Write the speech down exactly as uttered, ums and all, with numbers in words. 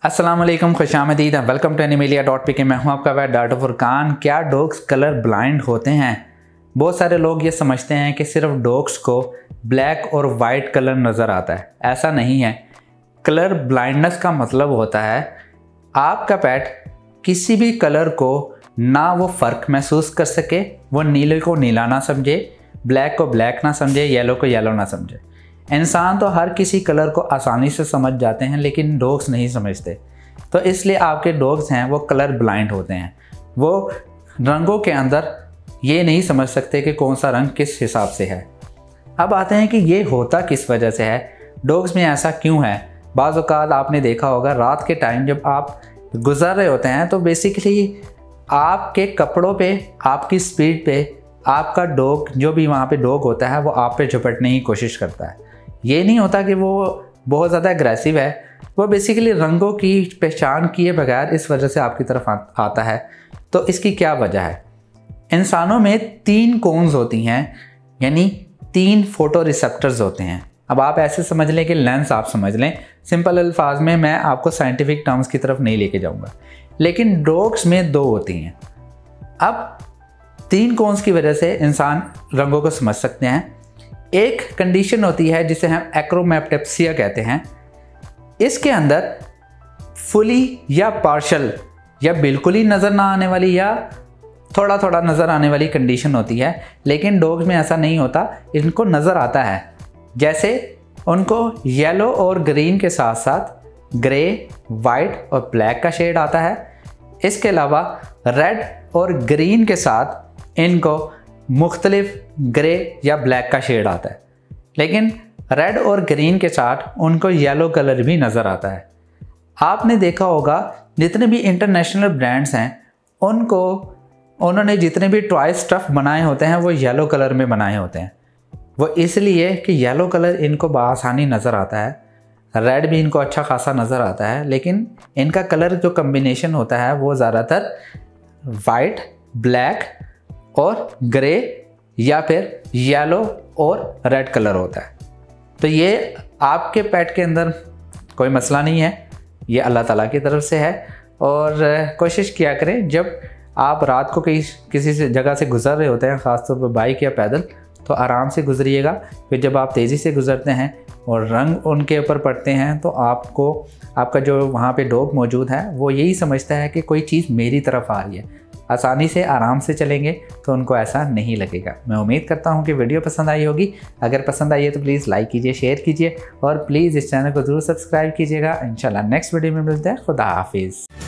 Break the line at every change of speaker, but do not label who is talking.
अस्सलाम वालेकुम, खुशामदीद, welcome to Animalia dot P K. मैं हूँ आपका भाई डॉक्टर फुरकान। क्या डॉग्स कलर ब्लाइंड होते हैं? बहुत सारे लोग ये समझते हैं कि सिर्फ डॉग्स को ब्लैक और वाइट कलर नज़र आता है। ऐसा नहीं है। कलर ब्लाइंडनेस का मतलब होता है आपका पेट किसी भी कलर को ना वो फ़र्क महसूस कर सके, वो नीले को नीला ना समझे, ब्लैक को ब्लैक ना समझे, येलो को येलो ना समझे। इंसान तो हर किसी कलर को आसानी से समझ जाते हैं, लेकिन डॉग्स नहीं समझते। तो इसलिए आपके डॉग्स हैं वो कलर ब्लाइंड होते हैं। वो रंगों के अंदर ये नहीं समझ सकते कि कौन सा रंग किस हिसाब से है। अब आते हैं कि ये होता किस वजह से है, डॉग्स में ऐसा क्यों है। बाज़ औक़ात आपने देखा होगा रात के टाइम जब आप गुजर रहे होते हैं तो बेसिकली आपके कपड़ों पे, आपकी स्पीड पे आपका डॉग, जो भी वहाँ पे डॉग होता है, वो आप पे झपटने की कोशिश करता है। ये नहीं होता कि वो बहुत ज़्यादा एग्रेसिव है, वो बेसिकली रंगों की पहचान किए बगैर इस वजह से आपकी तरफ आ, आता है। तो इसकी क्या वजह है? इंसानों में तीन कोन्स होती हैं, यानी तीन फोटो रिसेप्टर्स होते हैं। अब आप ऐसे समझ लें कि लेंस आप समझ लें। सिंपल अल्फाज में, मैं आपको साइंटिफिक टर्म्स की तरफ नहीं लेके जाऊंगा, लेकिन डॉग्स में दो होती हैं। अब तीन कोन्स की वजह से इंसान रंगों को समझ सकते हैं। एक कंडीशन होती है जिसे हम एक्रोमेप्टेप्सिया कहते हैं। इसके अंदर फुली या पार्शल या बिल्कुल ही नज़र ना आने वाली या थोड़ा थोड़ा नज़र आने वाली कंडीशन होती है, लेकिन डॉग्स में ऐसा नहीं होता, इनको नज़र आता है। जैसे उनको येलो और ग्रीन के साथ साथ ग्रे, वाइट और ब्लैक का शेड आता है। इसके अलावा रेड और ग्रीन के साथ इनको मुख्तलिफ ग्रे या ब्लैक का शेड आता है, लेकिन रेड और ग्रीन के साथ उनको येलो कलर भी नज़र आता है। आपने देखा होगा जितने भी इंटरनेशनल ब्रांड्स हैं, उनको उन्होंने जितने भी टॉय स्टफ़ बनाए होते हैं वो येलो कलर में बनाए होते हैं। वो इसलिए कि येलो कलर इनको बआसानी नज़र आता है, रेड भी इनको अच्छा खासा नज़र आता है, लेकिन इनका कलर जो कम्बिनेशन होता है वो ज़्यादातर वाइट, ब्लैक और ग्रे या फिर येलो और रेड कलर होता है। तो ये आपके पेट के अंदर कोई मसला नहीं है, ये अल्लाह ताला की तरफ से है। और कोशिश किया करें जब आप रात को कहीं किसी से जगह से गुजर रहे होते हैं, ख़ासतौर पर बाइक या पैदल, तो आराम से गुजरिएगा। फिर जब आप तेज़ी से गुजरते हैं और रंग उनके ऊपर पड़ते हैं तो आपको, आपका जो वहाँ पे डॉग मौजूद है वो यही समझता है कि कोई चीज़ मेरी तरफ आ रही है। आसानी से आराम से चलेंगे तो उनको ऐसा नहीं लगेगा। मैं उम्मीद करता हूँ कि वीडियो पसंद आई होगी। अगर पसंद आई है तो प्लीज़ लाइक कीजिए, शेयर कीजिए और प्लीज़ इस चैनल को ज़रूर सब्सक्राइब कीजिएगा। इंशाल्लाह नेक्स्ट वीडियो में मिलते हैं। खुदा हाफिज़।